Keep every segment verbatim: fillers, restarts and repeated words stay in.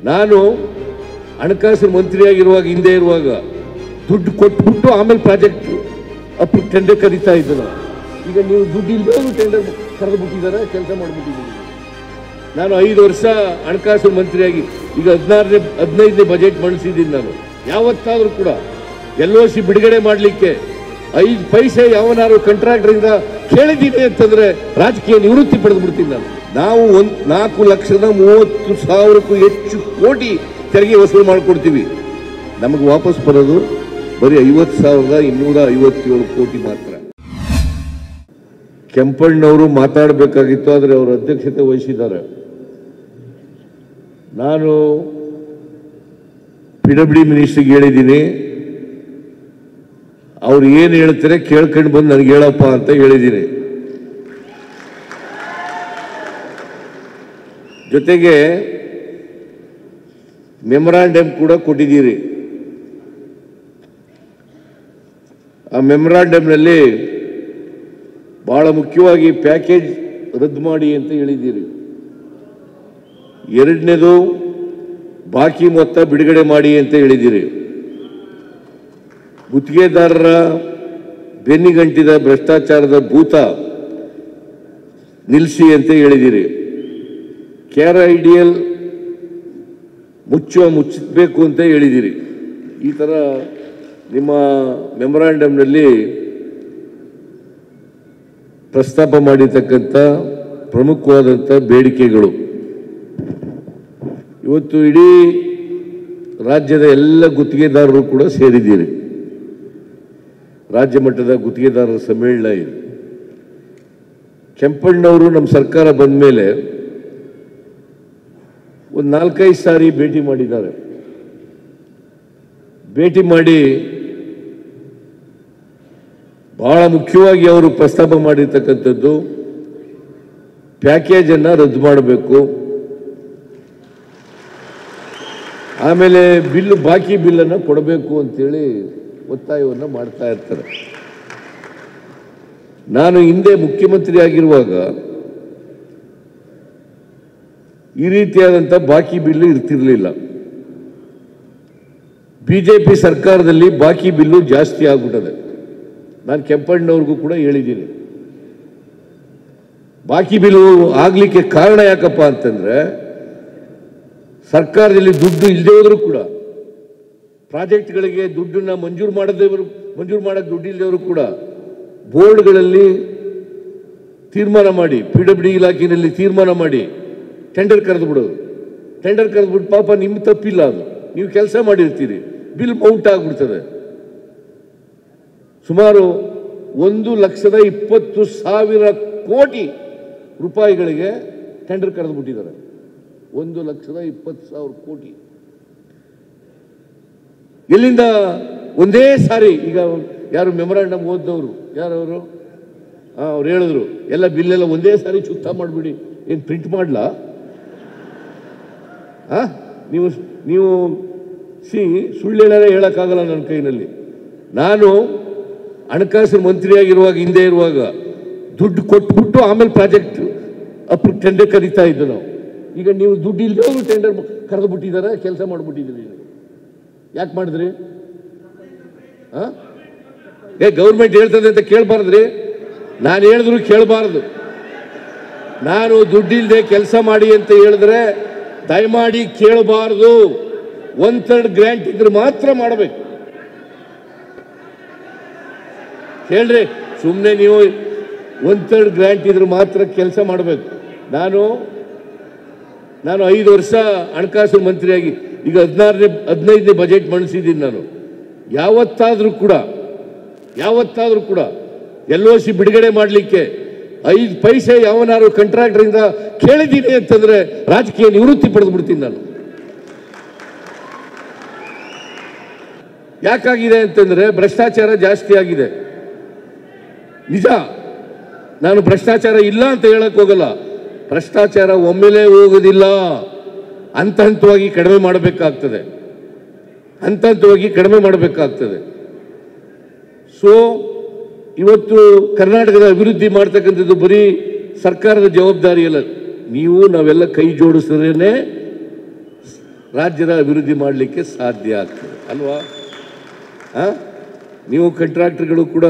ನಾನು ಹಣಕಾಸು ಮಂತ್ರಿಯಾಗಿರುವಾಗ ಹಿಂದೆ ಇರುವಾಗ ದುಡ್ಡು ಕೊಟ್ಬಿಟ್ಟು ಆಮೇಲೆ ಪ್ರಾಜೆಕ್ಟ್ ಅಪ್ ಟೆಂಡರ್ ಕರೀತಾ ಇದ್ದನು. ಈಗ ನೀವು ದುಡ್ಡು ಇಲ್ಲದೆ ಟೆಂಡರ್ ಕರೆದು ಬಿಟ್ಟಿದ್ದಾರೆ, ಕೆಲಸ ಮಾಡಿಬಿಟ್ಟಿದ್ದೀನಿ. ನಾನು ಐದು ವರ್ಷ ಹಣಕಾಸು ಮಂತ್ರಿಯಾಗಿ ಈಗ ಹದಿನಾರನೇ ಹದಿನೈದನೇ ಬಜೆಟ್ ಮಂಡಿಸಿದ್ದೀನಿ. ನಾನು ಯಾವತ್ತಾದರೂ ಕೂಡ ಎಲ್ ಒ ಸಿ ಬಿಡುಗಡೆ ಮಾಡಲಿಕ್ಕೆ ಐದು ಪೈಸೆ ಯಾವನಾರು ಕಾಂಟ್ರಾಕ್ಟರಿಂದ ಕೇಳಿದ್ದೀನಿ ಅಂತಂದ್ರೆ ರಾಜಕೀಯ ನಿವೃತ್ತಿ ಪಡೆದು ಬಿಡ್ತೀನಿ ನಾನು. ನಾವು ಒಂದು ನಾಲ್ಕು ಲಕ್ಷದ ಮೂವತ್ತು ಸಾವಿರಕ್ಕೂ ಹೆಚ್ಚು ಕೋಟಿ ತೆರಿಗೆ ವಸೂಲು ಮಾಡಿಕೊಡ್ತೀವಿ. ನಮಗೆ ವಾಪಸ್ ಬರೋದು ಬರೀ ಐವತ್ತು ಸಾವಿರದ ಇನ್ನೂರ ಐವತ್ತೇಳು ಕೋಟಿ ಮಾತ್ರ. ಕೆಂಪಣ್ಣವರು ಮಾತಾಡಬೇಕಾಗಿತ್ತು, ಆದರೆ ಅವರು ಅಧ್ಯಕ್ಷತೆ ವಹಿಸಿದ್ದಾರೆ. ನಾನು ಪಿ ಡಬ್ಲ್ಯೂ ಡಿ ಮಿನಿಸ್ಟ್ರಿಗೆ ಹೇಳಿದ್ದೀನಿ, ಅವ್ರು ಏನು ಹೇಳ್ತಾರೆ ಕೇಳ್ಕೊಂಡು ಬಂದು ನನಗೆ ಹೇಳಪ್ಪ ಅಂತ ಹೇಳಿದ್ದೀನಿ. ಜೊತೆಗೆ ಮೆಮೊರಾಂಡಮ್ ಕೂಡ ಕೊಟ್ಟಿದ್ದೀರಿ. ಆ ಮೆಮೊರಾಂಡಮ್ನಲ್ಲಿ ಬಹಳ ಮುಖ್ಯವಾಗಿ ಪ್ಯಾಕೇಜ್ ರದ್ದು ಮಾಡಿ ಅಂತ ಹೇಳಿದ್ದೀರಿ. ಎರಡನೇದು ಬಾಕಿ ಮೊತ್ತ ಬಿಡುಗಡೆ ಮಾಡಿ ಅಂತ ಹೇಳಿದ್ದೀರಿ. ಗುತ್ತಿಗೆದಾರರ ಬೆನ್ನಿಗಂಟಿದ ಭ್ರಷ್ಟಾಚಾರದ ಭೂತ ನಿಲ್ಲಿಸಿ ಅಂತ ಹೇಳಿದ್ದೀರಿ. ಕ್ಯಾರ ಐಡಿಯಲ್ ಮುಚ್ಚುವ ಮುಚ್ಚಬೇಕು ಅಂತ ಹೇಳಿದ್ದೀರಿ. ಈ ಥರ ನಿಮ್ಮ ಮೆಮೊರಾಂಡಮ್ನಲ್ಲಿ ಪ್ರಸ್ತಾಪ ಮಾಡಿರ್ತಕ್ಕಂಥ ಪ್ರಮುಖವಾದಂಥ ಬೇಡಿಕೆಗಳು ಇವತ್ತು ಇಡೀ ರಾಜ್ಯದ ಎಲ್ಲ ಗುತ್ತಿಗೆದಾರರು ಕೂಡ ಸೇರಿದ್ದೀರಿ. ರಾಜ್ಯ ಮಟ್ಟದ ಗುತ್ತಿಗೆದಾರರ ಸಮ್ಮೇಳನ ಇದೆ. ಕೆಂಪಣ್ಣವರು ನಮ್ಮ ಸರ್ಕಾರ ಬಂದ ಮೇಲೆ ಒಂದು ನಾಲ್ಕೈದು ಸಾರಿ ಭೇಟಿ ಮಾಡಿದ್ದಾರೆ. ಭೇಟಿ ಮಾಡಿ ಬಹಳ ಮುಖ್ಯವಾಗಿ ಅವರು ಪ್ರಸ್ತಾಪ ಮಾಡಿರ್ತಕ್ಕಂಥದ್ದು ಪ್ಯಾಕೇಜನ್ನು ರದ್ದು ಮಾಡಬೇಕು, ಆಮೇಲೆ ಬಿಲ್ಲು ಬಾಕಿ ಬಿಲ್ಲನ್ನು ಕೊಡಬೇಕು ಅಂತೇಳಿ ಒತ್ತಾಯವನ್ನು ಮಾಡ್ತಾ ಇರ್ತಾರೆ. ನಾನು ಹಿಂದೆ ಮುಖ್ಯಮಂತ್ರಿ ಆಗಿರುವಾಗ ಈ ರೀತಿಯಾದಂಥ ಬಾಕಿ ಬಿಲ್ಲು ಇರ್ತಿರಲಿಲ್ಲ. ಬಿಜೆಪಿ ಸರ್ಕಾರದಲ್ಲಿ ಬಾಕಿ ಬಿಲ್ಲು ಜಾಸ್ತಿ ಆಗ್ಬಿಟ್ಟದೆ. ನಾನು ಕೆಂಪಣ್ಣವ್ರಿಗೂ ಕೂಡ ಹೇಳಿದ್ದೀನಿ, ಬಾಕಿ ಬಿಲ್ಲು ಆಗಲಿಕ್ಕೆ ಕಾರಣ ಯಾಕಪ್ಪ ಅಂತಂದ್ರೆ ಸರ್ಕಾರದಲ್ಲಿ ದುಡ್ಡು ಇಲ್ಲದೆ ಹೋದರೂ ಕೂಡ ಪ್ರಾಜೆಕ್ಟ್ಗಳಿಗೆ ದುಡ್ಡನ್ನ ಮಂಜೂರು ಮಾಡದೇವರು ಮಂಜೂರು ಮಾಡೋಕ್ಕೆ ದುಡ್ಡು ಇಲ್ಲದವರು ಕೂಡ ಬೋರ್ಡ್ಗಳಲ್ಲಿ ತೀರ್ಮಾನ ಮಾಡಿ, ಪಿ ಡಬ್ಲ್ಯೂ ಡಿ ಇಲಾಖೆಯಲ್ಲಿ ತೀರ್ಮಾನ ಮಾಡಿ ಟೆಂಡರ್ ಕರೆದು ಬಿಡೋದು. ಟೆಂಡರ್ ಕರೆದ್ಬಿಟ್ಟು ಪಾಪ ನಿಮ್ಮ ತಪ್ಪಿಲ್ಲ, ಅದು ನೀವು ಕೆಲಸ ಮಾಡಿರ್ತೀರಿ, ಬಿಲ್ ಮೌಂಟ್ ಆಗಿಬಿಡ್ತದೆ. ಸುಮಾರು ಒಂದು ಲಕ್ಷದ ಇಪ್ಪತ್ತು ಸಾವಿರ ಕೋಟಿ ರೂಪಾಯಿಗಳಿಗೆ ಟೆಂಡರ್ ಕರೆದು ಬಿಟ್ಟಿದ್ದಾರೆ. ಒಂದು ಲಕ್ಷದ ಇಪ್ಪತ್ತು ಸಾವಿರ ಕೋಟಿ ಎಲ್ಲಿಂದ ಒಂದೇ ಸಾರಿ. ಈಗ ಯಾರು ಮೆಮೊರಾಂಡಮ್ ಓದ್ದವರು ಯಾರವರು ಹಾಂ ಅವ್ರು ಹೇಳಿದ್ರು ಎಲ್ಲ ಬಿಲ್ಲೆಲ್ಲ ಒಂದೇ ಸಾರಿ ಚುಕ್ತಾ ಮಾಡಿಬಿಡಿ. ಏನು ಪ್ರಿಂಟ್ ಮಾಡಲಾ? ಹಾಂ ನೀವು ನೀವು ಸಿ ಸುಳ್ಳು ಹೇಳೋದೇ ಹೇಳೋಕ್ಕಾಗಲ್ಲ ನನ್ನ ಕೈನಲ್ಲಿ. ನಾನು ಹಣಕಾಸು ಮಂತ್ರಿಯಾಗಿರುವಾಗ ಹಿಂದೆ ಇರುವಾಗ ದುಡ್ಡು ಕೊಟ್ಬಿಟ್ಟು ಆಮೇಲೆ ಪ್ರಾಜೆಕ್ಟ್ ಅಪ್ ಟೆಂಡರ್ ಕರೀತಾ ಇದ್ದು ನಾವು. ಈಗ ನೀವು ದುಡ್ಡು ಇಲ್ಲದೆ ಟೆಂಡರ್ ಕರೆದು ಬಿಟ್ಟಿದ್ದಾರೆ, ಕೆಲಸ ಮಾಡಿಬಿಟ್ಟಿದ್ದೀರಿ. ಯಾಕೆ ಮಾಡಿದ್ರಿ? ಹಾಂ ಏ ಗೌರ್ಮೆಂಟ್ ಹೇಳ್ತದೆ ಅಂತ ಕೇಳಬಾರ್ದ್ರಿ? ನಾನು ಹೇಳಿದ್ರು ಕೇಳಬಾರ್ದು. ನಾನು ದುಡ್ಡಿಲ್ಲದೆ ಕೆಲಸ ಮಾಡಿ ಅಂತ ಹೇಳಿದ್ರೆ ದಯಮಾಡಿ ಕೇಳಬಾರ್ದು. ಒನ್ ಥರ್ಡ್ ಗ್ರ್ಯಾಂಟ್ ಇದ್ರೆ ಮಾತ್ರ ಮಾಡಬೇಕು. ಹೇಳ್ರಿ, ಸುಮ್ಮನೆ ನೀವು ಒನ್ ಥರ್ಡ್ ಗ್ರ್ಯಾಂಟ್ ಇದ್ರೆ ಮಾತ್ರ ಕೆಲಸ ಮಾಡಬೇಕು. ನಾನು ನಾನು ಐದು ವರ್ಷ ಹಣಕಾಸು ಮಂತ್ರಿಯಾಗಿ ಈಗ ಹದಿನಾರನೇ ಹದಿನೈದನೇ ಬಜೆಟ್ ಮಂಡಿಸಿದ್ದೀನಿ. ನಾನು ಯಾವತ್ತಾದರೂ ಕೂಡ ಯಾವತ್ತಾದರೂ ಕೂಡ ಎಲ್ ಒ ಸಿ ಬಿಡುಗಡೆ ಮಾಡಲಿಕ್ಕೆ ಐದು ಪೈಸೆ ಯಾವನಾರು ಕಾಂಟ್ರಾಕ್ಟರಿಂದ ಕೇಳಿದ್ದೀನಿ ಅಂತಂದ್ರೆ ರಾಜಕೀಯ ನಿವೃತ್ತಿ ಪಡೆದು ಬಿಡ್ತೀನಿ ನಾನು. ಯಾಕಾಗಿದೆ ಅಂತಂದ್ರೆ ಭ್ರಷ್ಟಾಚಾರ ಜಾಸ್ತಿ ಆಗಿದೆ. ನಿಜ, ನಾನು ಭ್ರಷ್ಟಾಚಾರ ಇಲ್ಲ ಅಂತ ಹೇಳಕ್ ಹೋಗಲ್ಲ. ಭ್ರಷ್ಟಾಚಾರ ಒಮ್ಮೆಲೇ ಹೋಗೋದಿಲ್ಲ, ಹಂತ ಹಂತವಾಗಿ ಕಡಿಮೆ ಮಾಡಬೇಕಾಗ್ತದೆ ಹಂತ ಹಂತವಾಗಿ ಕಡಿಮೆ ಮಾಡಬೇಕಾಗ್ತದೆ ಸೊ ಇವತ್ತು ಕರ್ನಾಟಕದ ಅಭಿವೃದ್ಧಿ ಮಾಡ್ತಕ್ಕಂಥದ್ದು ಬರೀ ಸರ್ಕಾರದ ಜವಾಬ್ದಾರಿ ಅಲ್ಲ. ನೀವು ನಾವೆಲ್ಲ ಕೈ ಜೋಡಿಸಿದ್ರೇನೆ ರಾಜ್ಯದ ಅಭಿವೃದ್ಧಿ ಮಾಡಲಿಕ್ಕೆ ಸಾಧ್ಯ ಆಗ್ತದೆ ಅಲ್ವಾ? ನೀವು ಕಾಂಟ್ರಾಕ್ಟರ್ಗಳು ಕೂಡ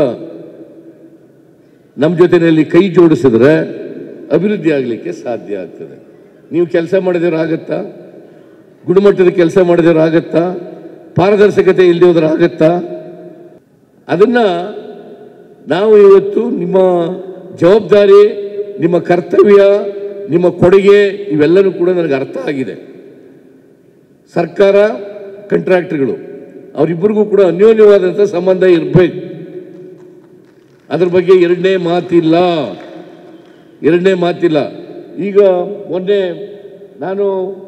ನಮ್ಮ ಜೊತೆಯಲ್ಲಿ ಕೈ ಜೋಡಿಸಿದ್ರೆ ಅಭಿವೃದ್ಧಿ ಆಗಲಿಕ್ಕೆ ಸಾಧ್ಯ ಆಗ್ತದೆ. ನೀವು ಕೆಲಸ ಮಾಡಿದ್ರೆ ಆಗತ್ತಾ? ಗುಣಮಟ್ಟದ ಕೆಲಸ ಮಾಡಿದ್ರೆ ಆಗತ್ತಾ? ಪಾರದರ್ಶಕತೆ ಇಲ್ಲದೆ ಹೋದ್ರೆ ಆಗತ್ತಾ? ಅದನ್ನ ನಾವು ಇವತ್ತು ನಿಮ್ಮ ಜವಾಬ್ದಾರಿ, ನಿಮ್ಮ ಕರ್ತವ್ಯ, ನಿಮ್ಮ ಕೊಡುಗೆ ಇವೆಲ್ಲನೂ ಕೂಡ ನನಗೆ ಅರ್ಥ ಆಗಿದೆ. ಸರ್ಕಾರ ಕಾಂಟ್ರಾಕ್ಟರ್ಗಳು ಅವರಿಬ್ಬರಿಗೂ ಕೂಡ ಅನ್ಯೋನ್ಯವಾದಂಥ ಸಂಬಂಧ ಇರಬೇಕು. ಅದ್ರ ಬಗ್ಗೆ ಎರಡನೇ ಮಾತಿಲ್ಲ, ಎರಡನೇ ಮಾತಿಲ್ಲ. ಈಗ ಮೊನ್ನೆ ನಾನು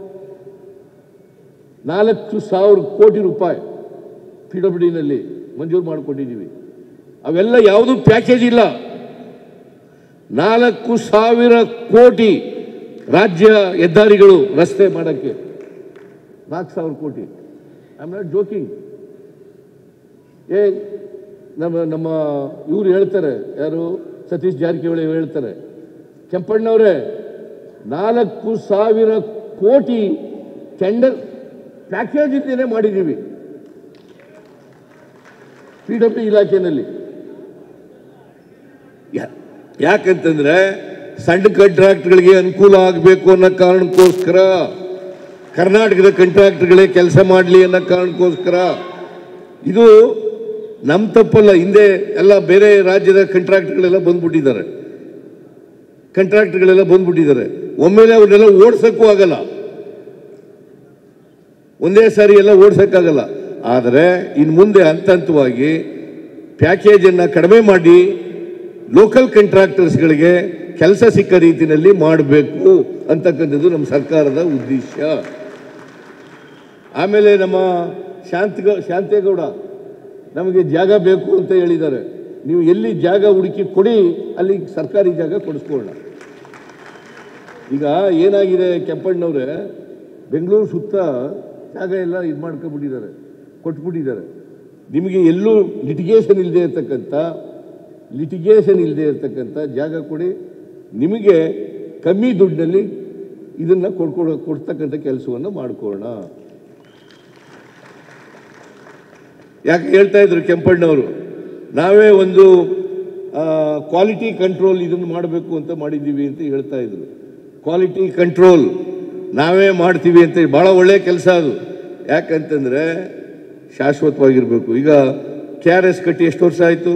ನಾಲ್ಕು ಸಾವಿರ ಕೋಟಿ ರೂಪಾಯಿ ಪಿ ಡಬ್ಲ್ಯೂ ಡಿನಲ್ಲಿ ಮಂಜೂರು ಮಾಡಿಕೊಂಡಿದ್ದೀವಿ. ಅವೆಲ್ಲ ಯಾವುದೂ ಪ್ಯಾಕೇಜ್ ಇಲ್ಲ. ನಾಲ್ಕು ಸಾವಿರ ಕೋಟಿ ರಾಜ್ಯ ಹೆದ್ದಾರಿಗಳು ರಸ್ತೆ ಮಾಡೋಕ್ಕೆ, ನಾಲ್ಕು ಸಾವಿರ ಕೋಟಿ. I am not joking. ಏ ನಮ್ಮ ನಮ್ಮ ಇವರು ಹೇಳ್ತಾರೆ, ಯಾರು ಸತೀಶ್ ಜಾರಕಿಹೊಳಿ ಹೇಳ್ತಾರೆ, ಕೆಂಪಣ್ಣವರೇ ನಾಲ್ಕು ಸಾವಿರ ಕೋಟಿ ಟೆಂಡರ್ ಪ್ಯಾಕೇಜ್ ಇದ್ದೇನೆ ಮಾಡಿದ್ದೀವಿ ಪಿ ಡಬ್ಲ್ಯೂ ಇಲಾಖೆಯಲ್ಲಿ. ಯಾಕಂತಂದ್ರೆ ಸಣ್ಣ ಕಾಂಟ್ರಾಕ್ಟ್ಗಳಿಗೆ ಅನುಕೂಲ ಆಗಬೇಕು ಅನ್ನೋ ಕಾರಣಕ್ಕೋಸ್ಕರ, ಕರ್ನಾಟಕದ ಕಾಂಟ್ರಾಕ್ಟ್ಗಳೇ ಕೆಲಸ ಮಾಡಲಿ ಅನ್ನೋ ಕಾರಣಕ್ಕೋಸ್ಕರ. ಇದು ನಮ್ಮ ತಪ್ಪಲ್ಲ. ಹಿಂದೆ ಎಲ್ಲ ಬೇರೆ ರಾಜ್ಯದ ಕಾಂಟ್ರಾಕ್ಟ್ಗಳೆಲ್ಲ ಬಂದ್ಬಿಟ್ಟಿದ್ದಾರೆ, ಕಾಂಟ್ರಾಕ್ಟ್ಗಳೆಲ್ಲ ಬಂದ್ಬಿಟ್ಟಿದ್ದಾರೆ. ಒಮ್ಮೆಲೆ ಅವ್ರನ್ನೆಲ್ಲ ಓಡಿಸೋಕ್ಕೂ ಆಗಲ್ಲ, ಒಂದೇ ಸಾರಿ ಎಲ್ಲ ಓಡಿಸೋಕ್ಕಾಗಲ್ಲ. ಆದರೆ ಇನ್ನು ಮುಂದೆ ಹಂತ ಹಂತವಾಗಿ ಪ್ಯಾಕೇಜನ್ನು ಕಡಿಮೆ ಮಾಡಿ ಲೋಕಲ್ ಕಾಂಟ್ರಾಕ್ಟರ್ಸ್ಗಳಿಗೆ ಕೆಲಸ ಸಿಕ್ಕ ರೀತಿಯಲ್ಲಿ ಮಾಡಬೇಕು ಅಂತಕ್ಕಂಥದ್ದು ನಮ್ಮ ಸರ್ಕಾರದ ಉದ್ದೇಶ. ಆಮೇಲೆ ನಮ್ಮ ಶಾಂತ ಶಾಂತೇಗೌಡ ನಮಗೆ ಜಾಗ ಬೇಕು ಅಂತ ಹೇಳಿದ್ದಾರೆ. ನೀವು ಎಲ್ಲಿ ಜಾಗ ಹುಡುಕಿ ಕೊಡಿ, ಅಲ್ಲಿ ಸರ್ಕಾರಿ ಜಾಗ ಕೊಡಿಸ್ಕೊಳ್ಳೋಣ. ಈಗ ಏನಾಗಿದೆ, ಕೆಂಪಣ್ಣವ್ರೆ ಬೆಂಗಳೂರು ಸುತ್ತ ಜಾಗ ಎಲ್ಲ ಇದು ಮಾಡ್ಕೊಂಡ್ಬಿಟ್ಟಿದ್ದಾರೆ, ಕೊಟ್ಬಿಟ್ಟಿದ್ದಾರೆ. ನಿಮಗೆ ಎಲ್ಲೂ ಲಿಟಿಗೇಷನ್ ಇಲ್ಲದೆ ಇರ್ತಕ್ಕಂಥ ಲಿಟಿಗೇಷನ್ ಇಲ್ಲದೆ ಇರ್ತಕ್ಕಂಥ ಜಾಗ ಕೊಡಿ, ನಿಮಗೆ ಕಮ್ಮಿ ದುಡ್ಡಿನಲ್ಲಿ ಇದನ್ನು ಕೊಡ್ಕೊಡ ಕೊಡ್ತಕ್ಕಂಥ ಕೆಲಸವನ್ನು ಮಾಡಿಕೊಳ್ಳೋಣ. ಯಾಕೆ ಹೇಳ್ತಾ ಇದ್ರು ಕೆಂಪಣ್ಣವರು, ನಾವೇ ಒಂದು ಕ್ವಾಲಿಟಿ ಕಂಟ್ರೋಲ್ ಇದನ್ನು ಮಾಡಬೇಕು ಅಂತ ಮಾಡಿದ್ದೀವಿ ಅಂತ ಹೇಳ್ತಾ ಇದ್ರು. ಕ್ವಾಲಿಟಿ ಕಂಟ್ರೋಲ್ ನಾವೇ ಮಾಡ್ತೀವಿ ಅಂತ, ಭಾಳ ಒಳ್ಳೆಯ ಕೆಲಸ ಅದು. ಯಾಕಂತಂದರೆ ಶಾಶ್ವತವಾಗಿರಬೇಕು. ಈಗ ಕೆ ಆರ್ ಎಸ್ ಕಟ್ಟಿ ಎಷ್ಟು ವರ್ಷ ಆಯಿತು?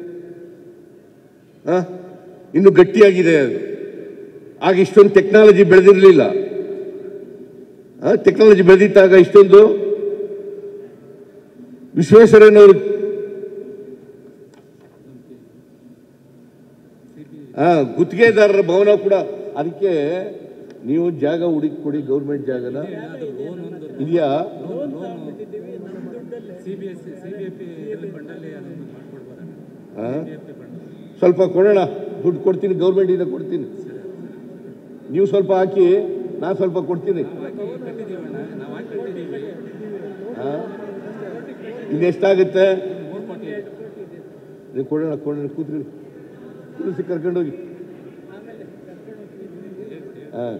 ಹಾಂ, ಇನ್ನು ಗಟ್ಟಿಯಾಗಿದೆ ಅದು. ಆಗ ಇಷ್ಟೊಂದು ಟೆಕ್ನಾಲಜಿ ಬೆಳೆದಿರಲಿಲ್ಲ. ಟೆಕ್ನಾಲಜಿ ಬೆಳೆದಿದ್ದಾಗ ಇಷ್ಟೊಂದು ವಿಶ್ವೇಶ್ವರಯ್ಯನವರು ಹಾಂ ಗುತ್ತಿಗೆದಾರರ ಭವನ ಕೂಡ, ಅದಕ್ಕೆ ನೀವು ಜಾಗ ಹುಡುಕಿ ಕೊಡಿ, ಗೌರ್ಮೆಂಟ್ ಜಾಗನ ಇದೆಯಾ? ಸ್ವಲ್ಪ ಕೊಡೋಣ, ದುಡ್ಡು ಕೊಡ್ತೀನಿ, ಗೌರ್ಮೆಂಟಿಂದ ಕೊಡ್ತೀನಿ. ನೀವು ಸ್ವಲ್ಪ ಹಾಕಿ, ನಾನು ಸ್ವಲ್ಪ ಕೊಡ್ತೀನಿ. ಇನ್ನೆಷ್ಟಾಗುತ್ತೆ ನೀವು ಕೊಡೋಣ, ಕೊಡೋಣ, ಕೂತ್ರಿ, ಕೂರಿಸಿ ಕರ್ಕೊಂಡೋಗಿ. ಹಾಂ,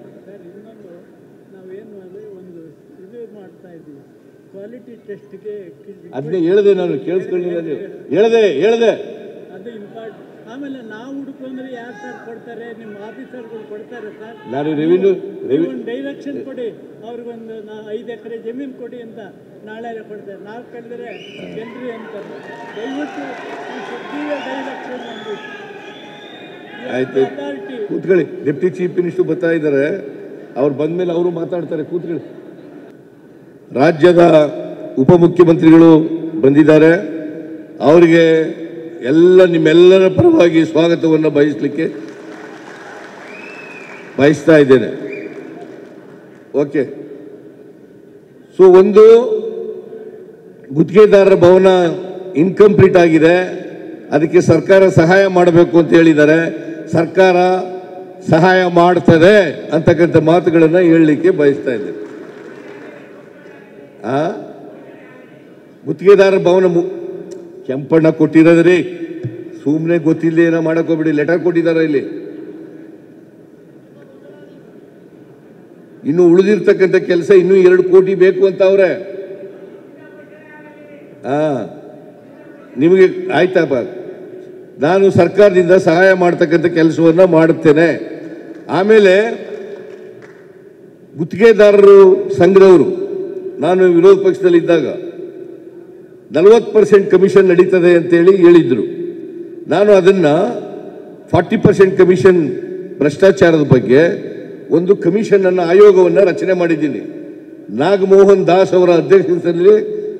ಕ್ವಾಲಿಟಿ ಟೆಸ್ಟ್ಗೆ ಅದನ್ನೇ ಹೇಳಿದೆ ನಾನು, ಕೇಳಿಸ್ಕೊಳ್ಳಿಲ್ಲ ನೀವು. ಹೇಳಿದೆ ಹೇಳಿದೆ ಅದು ಇಂಪಾರ್ಟ್. ಆಮೇಲೆ ನಾವು ಹುಡುಕೊಂಡ್ರೆ ಯಾರು ಸರ್ ಕೊಡ್ತಾರೆ? ನಿಮ್ಮ ಆಫೀಸರ್ಗಳು ಕೊಡ್ತಾರೆ ಸರ್. ನಾನು ರೆವಿನ್ಯೂ ಒಂದು ಡೈರೆಕ್ಷನ್ ಕೊಡಿ, ಅವ್ರಿಗೊಂದು ನಾ ಐದು ಎಕರೆ ಜಮೀನು ಕೊಡಿ ಅಂತ ನಾಳೆ ಕೊಡ್ತಾರೆ. ನಾವು ಕಳೆದ್ರೆ ಜನರಿ ಅಂತಾರೆ. ದಯವಿಟ್ಟು ಡೈರೆಕ್ಷನ್ ಒಂದು ಆಯ್ತು, ಕೂತ್ಕೊಳ್ಳಿ. ಡೆಪ್ಟಿ ಚೀಫ್ ಮಿನಿಸ್ಟರ್ ಬರ್ತಾ ಇದ್ದಾರೆ, ಅವ್ರು ಬಂದ್ಮೇಲೆ ಅವರು ಮಾತಾಡ್ತಾರೆ. ಕೂತ್ಕೊಳ್ಳಿ. ರಾಜ್ಯದ ಉಪಮುಖ್ಯಮಂತ್ರಿಗಳು ಬಂದಿದ್ದಾರೆ, ಅವರಿಗೆ ಎಲ್ಲ ನಿಮ್ಮೆಲ್ಲರ ಪರವಾಗಿ ಸ್ವಾಗತವನ್ನು ಬಯಸಲಿಕ್ಕೆ ಬಯಸ್ತಾ ಇದ್ದೇನೆ. ಓಕೆ. ಸೊ ಒಂದು ಗುತ್ತಿಗೆದಾರರ ಭವನ ಇನ್ಕಂಪ್ಲೀಟ್ ಆಗಿದೆ, ಅದಕ್ಕೆ ಸರ್ಕಾರ ಸಹಾಯ ಮಾಡಬೇಕು ಅಂತ ಹೇಳಿದ್ದಾರೆ. ಸರ್ಕಾರ ಸಹಾಯ ಮಾಡ್ತದೆ ಅಂತಕ್ಕಂಥ ಮಾತುಗಳನ್ನು ಹೇಳಲಿಕ್ಕೆ ಬಯಸ್ತಾ ಇದ್ದೇನೆ. ಆ ಗುತ್ತಿಗೆದಾರರ ಭವನ ಕೆಂಪಣ್ಣ ಕೊಟ್ಟಿರೋದ್ರಿ, ಸುಮ್ಮನೆ ಗೊತ್ತಿಲ್ಲ ಏನೋ ಮಾಡಕ್ ಹೋಗ್ಬಿಡಿ. ಲೆಟರ್ ಕೊಟ್ಟಿದ್ದಾರೆ ಇಲ್ಲಿ. ಇನ್ನು ಉಳಿದಿರ್ತಕ್ಕಂಥ ಕೆಲಸ ಇನ್ನೂ ಎರಡು ಕೋಟಿ ಬೇಕು ಅಂತ ಅವ್ರೆ. ಹಾ, ನಿಮಗೆ ಆಯ್ತಪ್ಪ, ನಾನು ಸರ್ಕಾರದಿಂದ ಸಹಾಯ ಮಾಡ್ತಕ್ಕಂಥ ಕೆಲಸವನ್ನು ಮಾಡುತ್ತೇನೆ. ಆಮೇಲೆ ಗುತ್ತಿಗೆದಾರರು ಸಂಘದವರು ನಾನು ವಿರೋಧ ಪಕ್ಷದಲ್ಲಿದ್ದಾಗ ನಲವತ್ತು ಪರ್ಸೆಂಟ್ ಕಮಿಷನ್ ನಡೀತದೆ ಅಂತೇಳಿ ಹೇಳಿದ್ರು. ನಾನು ಅದನ್ನು ಫಾರ್ಟಿ ಪರ್ಸೆಂಟ್ ಕಮಿಷನ್ ಭ್ರಷ್ಟಾಚಾರದ ಬಗ್ಗೆ ಒಂದು ಕಮಿಷನ್ ಅನ್ನು ಆಯೋಗವನ್ನು ರಚನೆ ಮಾಡಿದ್ದೀನಿ. ನಾಗಮೋಹನ್ ದಾಸ್ ಅವರ ಅಧ್ಯಕ್ಷತೆಯಲ್ಲಿ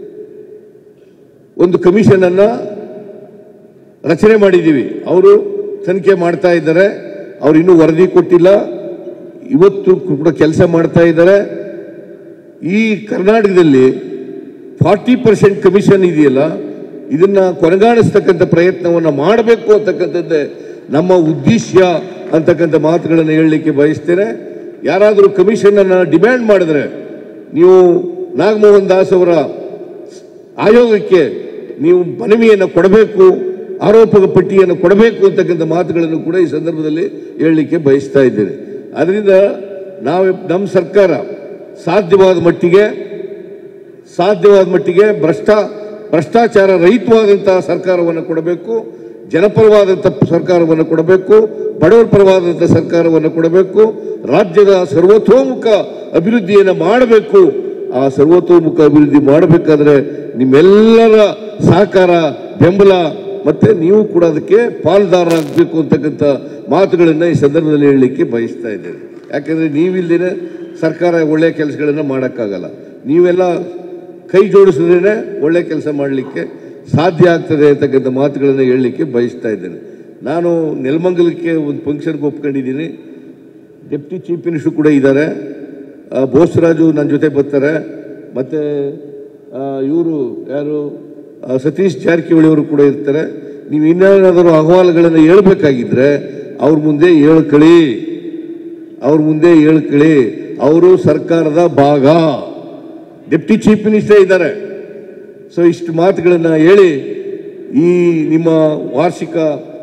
ಒಂದು ಕಮಿಷನ್ ಅನ್ನು ರಚನೆ ಮಾಡಿದ್ದೀವಿ. ಅವರು ತನಿಖೆ ಮಾಡ್ತಾ ಇದ್ದಾರೆ. ಅವರು ಇನ್ನೂ ವರದಿ ಕೊಟ್ಟಿಲ್ಲ, ಇವತ್ತು ಕೂಡ ಕೆಲಸ ಮಾಡ್ತಾ ಇದ್ದಾರೆ. ಈ ಕರ್ನಾಟಕದಲ್ಲಿ ಫಾರ್ಟಿ ಪರ್ಸೆಂಟ್ ಕಮಿಷನ್ ಇದೆಯಲ್ಲ, ಇದನ್ನ ಕೊನೆಗಾಣಿಸ್ತಕ್ಕಂಥ ಪ್ರಯತ್ನವನ್ನು ಮಾಡಬೇಕು ಅಂತಕ್ಕಂಥದ್ದೇ ನಮ್ಮ ಉದ್ದೇಶ ಅಂತಕ್ಕಂಥ ಮಾತುಗಳನ್ನು ಹೇಳಲಿಕ್ಕೆ ಬಯಸ್ತೇನೆ. ಯಾರಾದರೂ ಕಮಿಷನ್ ಅನ್ನು ಡಿಮ್ಯಾಂಡ್ ಮಾಡಿದ್ರೆ ನೀವು ನಾಗಮೋಹನ್ ದಾಸ್ ಅವರ ಆಯೋಗಕ್ಕೆ ನೀವು ಮನವಿಯನ್ನು ಕೊಡಬೇಕು, ಆರೋಪದ ಪಟ್ಟಿಯನ್ನು ಕೊಡಬೇಕು ಅಂತಕ್ಕಂಥ ಮಾತುಗಳನ್ನು ಕೂಡ ಈ ಸಂದರ್ಭದಲ್ಲಿ ಹೇಳಲಿಕ್ಕೆ ಬಯಸ್ತಾ ಇದ್ದೇನೆ. ಅದರಿಂದ ನಾವು ನಮ್ಮ ಸರ್ಕಾರ ಸಾಧ್ಯವಾದ ಮಟ್ಟಿಗೆ ಸಾಧ್ಯವಾದ ಮಟ್ಟಿಗೆ ಭ್ರಷ್ಟ ಭ್ರಷ್ಟಾಚಾರ ರಹಿತವಾದಂತಹ ಸರ್ಕಾರವನ್ನು ಕೊಡಬೇಕು, ಜನಪರವಾದಂಥ ಸರ್ಕಾರವನ್ನು ಕೊಡಬೇಕು, ಬಡವರ ಪರವಾದಂಥ ಸರ್ಕಾರವನ್ನು ಕೊಡಬೇಕು, ರಾಜ್ಯದ ಸರ್ವತೋಮುಖ ಅಭಿವೃದ್ಧಿಯನ್ನು ಮಾಡಬೇಕು. ಆ ಸರ್ವತೋಮುಖ ಅಭಿವೃದ್ಧಿ ಮಾಡಬೇಕಾದ್ರೆ ನಿಮ್ಮೆಲ್ಲರ ಸಹಕಾರ, ಬೆಂಬಲ ಮತ್ತೆ ನೀವು ಕೂಡ ಅದಕ್ಕೆ ಪಾಲ್ದಾರರಾಗಬೇಕು ಅಂತಕ್ಕಂಥ ಮಾತುಗಳನ್ನು ಈ ಸಂದರ್ಭದಲ್ಲಿ ಹೇಳಲಿಕ್ಕೆ ಬಯಸ್ತಾ ಇದ್ದೇನೆ. ಯಾಕಂದರೆ ನೀವಿಲ್ಲದೇ ಸರ್ಕಾರ ಒಳ್ಳೆಯ ಕೆಲಸಗಳನ್ನು ಮಾಡೋಕ್ಕಾಗಲ್ಲ. ನೀವೆಲ್ಲ ಕೈ ಜೋಡಿಸಿದ್ರೇ ಒಳ್ಳೆ ಕೆಲಸ ಮಾಡಲಿಕ್ಕೆ ಸಾಧ್ಯ ಆಗ್ತದೆ ಅಂತಕ್ಕಂಥ ಮಾತುಗಳನ್ನು ಹೇಳಲಿಕ್ಕೆ ಬಯಸ್ತಾ ಇದ್ದೇನೆ. ನಾನು ನೆಲಮಂಗಲಕ್ಕೆ ಒಂದು ಫಂಕ್ಷನ್ಗೆ ಒಪ್ಕೊಂಡಿದ್ದೀನಿ. ಡೆಪ್ಟಿ ಚೀಫ್ ಮಿನಿಸ್ಟರ್ ಕೂಡ ಇದ್ದಾರೆ, ಬೋಸರಾಜು ನನ್ನ ಜೊತೆ ಬರ್ತಾರೆ, ಮತ್ತು ಇವರು ಯಾರು ಸತೀಶ್ ಜಾರಕಿಹೊಳಿ ಅವರು ಕೂಡ ಇರ್ತಾರೆ. ನೀವು ಇನ್ನೇನಾದರೂ ಅಹವಾಲುಗಳನ್ನು ಹೇಳ್ಬೇಕಾಗಿದ್ರೆ ಅವ್ರ ಮುಂದೆ ಹೇಳ್ಕೊಳ್ಳಿ, ಅವ್ರ ಮುಂದೆ ಹೇಳ್ಕೊಳ್ಳಿ. ಅವರು ಸರ್ಕಾರದ ಭಾಗ, ಡೆಪ್ಟಿ ಚೀಫ್ ಮಿನಿಸ್ಟರ್ ಇದ್ದಾರೆ. ಸೊ ಇಷ್ಟು ಮಾತುಗಳನ್ನು ಹೇಳಿ ಈ ನಿಮ್ಮ ವಾರ್ಷಿಕ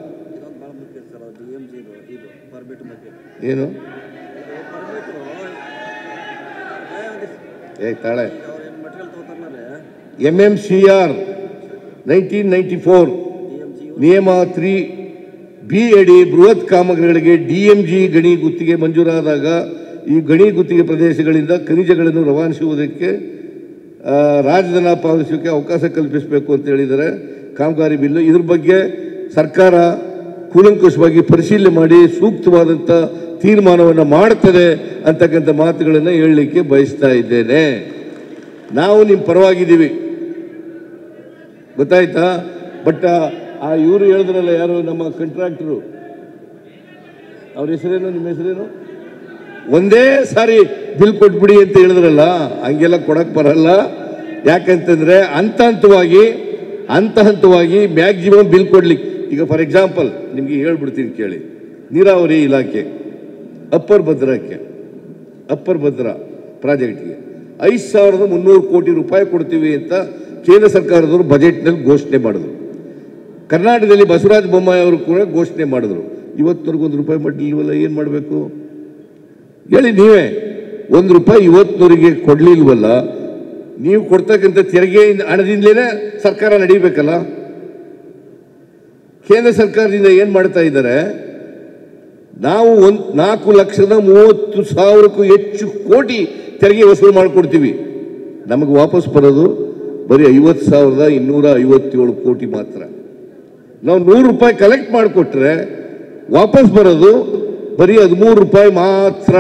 ಏನು ಏ ತಾಳೆ M M C R nineteen ninety four ನಿಯಮ ತ್ರೀ ಬಿ ಅಡಿ ಬೃಹತ್ ಕಾಮಗಾರಿಗಳಿಗೆ ಡಿ ಎಂ ಜಿ ಗಣಿ ಗುತ್ತಿಗೆ ಮಂಜೂರಾದಾಗ ಈ ಗಣಿ ಗುತ್ತಿಗೆ ಪ್ರದೇಶಗಳಿಂದ ಖನಿಜಗಳನ್ನು ರವಾನಿಸುವುದಕ್ಕೆ ರಾಜಧನ ಪಾವತಿಸೋಕ್ಕೆ ಅವಕಾಶ ಕಲ್ಪಿಸಬೇಕು ಅಂತ ಹೇಳಿದ್ದಾರೆ. ಕಾಮಗಾರಿ ಬಿಲ್ಲು ಇದ್ರ ಬಗ್ಗೆ ಸರ್ಕಾರ ಕೂಲಂಕುಷವಾಗಿ ಪರಿಶೀಲನೆ ಮಾಡಿ ಸೂಕ್ತವಾದಂಥ ತೀರ್ಮಾನವನ್ನು ಮಾಡ್ತದೆ ಅಂತಕ್ಕಂಥ ಮಾತುಗಳನ್ನು ಹೇಳಲಿಕ್ಕೆ ಬಯಸ್ತಾ ಇದ್ದೇನೆ. ನಾವು ನಿಮ್ಮ ಪರವಾಗಿದ್ದೀವಿ, ಗೊತ್ತಾಯ್ತಾ? ಬಟ್ ಆ ಇವರು ಹೇಳಿದ್ರಲ್ಲ, ಯಾರು ನಮ್ಮ ಕಾಂಟ್ರಾಕ್ಟರು, ಅವ್ರ ಹೆಸರೇನು, ನಿಮ್ಮ ಹೆಸರೇನು, ಒಂದೇ ಸಾರಿ ಬಿಲ್ ಕೊಟ್ಬಿಡಿ ಅಂತ ಹೇಳಿದ್ರಲ್ಲ, ಹಂಗೆಲ್ಲ ಕೊಡಕ್ಕೆ ಬರಲ್ಲ. ಯಾಕಂತಂದ್ರೆ ಹಂತ ಹಂತವಾಗಿ ಹಂತ ಹಂತವಾಗಿ ಮ್ಯಾಕ್ಸಿಮಮ್ ಬಿಲ್ ಕೊಡ್ಲಿಕ್ಕೆ. ಈಗ ಫಾರ್ ಎಕ್ಸಾಂಪಲ್ ನಿಮಗೆ ಹೇಳ್ಬಿಡ್ತೀನಿ ಕೇಳಿ. ನೀರಾವರಿ ಇಲಾಖೆ ಅಪ್ಪರ್ ಭದ್ರಕ್ಕೆ ಅಪ್ಪರ್ ಭದ್ರಾ ಪ್ರಾಜೆಕ್ಟ್ಗೆ ಐದು ಸಾವಿರದ ಮುನ್ನೂರು ಕೋಟಿ ರೂಪಾಯಿ ಕೊಡ್ತೀವಿ ಅಂತ ಕೇಂದ್ರ ಸರ್ಕಾರದವರು ಬಜೆಟ್ನಲ್ಲಿ ಘೋಷಣೆ ಮಾಡಿದ್ರು. ಕರ್ನಾಟಕದಲ್ಲಿ ಬಸವರಾಜ ಬೊಮ್ಮಾಯಿ ಅವರು ಕೂಡ ಘೋಷಣೆ ಮಾಡಿದ್ರು. ಇವತ್ತವರೆಗೂ ಒಂದು ರೂಪಾಯಿ ಮಟ್ಟಿಲ್ವಲ್ಲ, ಏನು ಮಾಡಬೇಕು ಹೇಳಿ ನೀವೇ? ಒಂದು ರೂಪಾಯಿ ಇವತ್ತಿನವರಿಗೆ ಕೊಡ್ಲಿಲ್ವಲ್ಲ. ನೀವು ಕೊಡ್ತಕ್ಕಂಥ ತೆರಿಗೆ ಹಣದಿಂದಲೇ ಸರ್ಕಾರ ನಡೀಬೇಕಲ್ಲ. ಕೇಂದ್ರ ಸರ್ಕಾರದಿಂದ ಏನು ಮಾಡ್ತಾ ಇದ್ದಾರೆ, ನಾವು ಒಂದು ನಾಲ್ಕು ಲಕ್ಷದ ಮೂವತ್ತು ಸಾವಿರಕ್ಕೂ ಹೆಚ್ಚು ಕೋಟಿ ತೆರಿಗೆ ವಸೂಲು ಮಾಡಿಕೊಡ್ತೀವಿ. ನಮಗೆ ವಾಪಸ್ ಬರೋದು ಬರೀ ಐವತ್ತು ಸಾವಿರದ ಇನ್ನೂರ ಐವತ್ತೇಳು ಕೋಟಿ ಮಾತ್ರ. ನಾವು ನೂರು ರೂಪಾಯಿ ಕಲೆಕ್ಟ್ ಮಾಡಿಕೊಟ್ರೆ ವಾಪಸ್ ಬರೋದು ಬರೀ ಹದಿಮೂರು ರೂಪಾಯಿ ಮಾತ್ರ.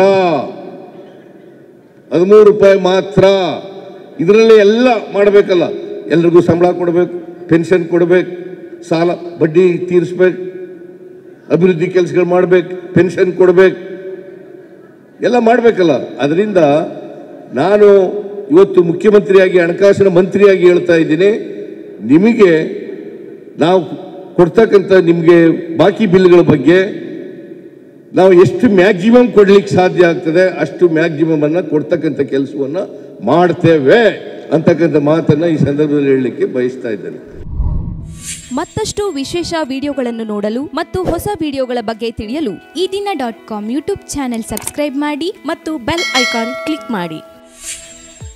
ಹದಿಮೂರು ರೂಪಾಯಿ ಮಾತ್ರ. ಇದರಲ್ಲೇ ಎಲ್ಲ ಮಾಡಬೇಕಲ್ಲ. ಎಲ್ರಿಗೂ ಸಂಬಳ ಕೊಡಬೇಕು, ಪೆನ್ಷನ್ ಕೊಡಬೇಕು, ಸಾಲ ಬಡ್ಡಿ ತೀರಿಸ್ಬೇಕು, ಅಭಿವೃದ್ಧಿ ಕೆಲಸಗಳು ಮಾಡಬೇಕು, ಪೆನ್ಷನ್ ಕೊಡಬೇಕು, ಎಲ್ಲ ಮಾಡಬೇಕಲ್ಲ. ಅದರಿಂದ ನಾನು ಇವತ್ತು ಮುಖ್ಯಮಂತ್ರಿಯಾಗಿ ಹಣಕಾಸಿನ ಮಂತ್ರಿಯಾಗಿ ಹೇಳ್ತಾ ಇದ್ದೀನಿ, ನಿಮಗೆ ನಾವು ಕೊಡ್ತಕ್ಕಂಥ ನಿಮಗೆ ಬಾಕಿ ಬಿಲ್ಗಳ ಬಗ್ಗೆ ನಾವು ಎಷ್ಟು ಮ್ಯಾಕ್ಸಿಮಮ್ ಕೊಡ್ಲಿಕ್ಕೆ ಸಾಧ್ಯ ಆಗ್ತದೆ ಅಷ್ಟು ಮ್ಯಾಕ್ಸಿಮಮ್ ಅನ್ನ ಕೊಡ್ತಕ್ಕಂಥ ಕೆಲಸವನ್ನು ಮಾಡ್ತೇವೆ ಅಂತಕ್ಕಂಥ ಮಾತನ್ನ ಈ ಸಂದರ್ಭದಲ್ಲಿ ಹೇಳಲಿಕ್ಕೆ ಬಯಸ್ತಾ ಇದ್ದೇನೆ. ಮತ್ತಷ್ಟು ವಿಶೇಷ ವಿಡಿಯೋಗಳನ್ನು ನೋಡಲು ಮತ್ತು ಹೊಸ ವಿಡಿಯೋಗಳ ಬಗ್ಗೆ ತಿಳಿಯಲು ಈ ದಿನ dot com YouTube channel subscribe ಮಾಡಿ ಮತ್ತು ಬೆಲ್ ಐಕಾನ್ ಕ್ಲಿಕ್ ಮಾಡಿ.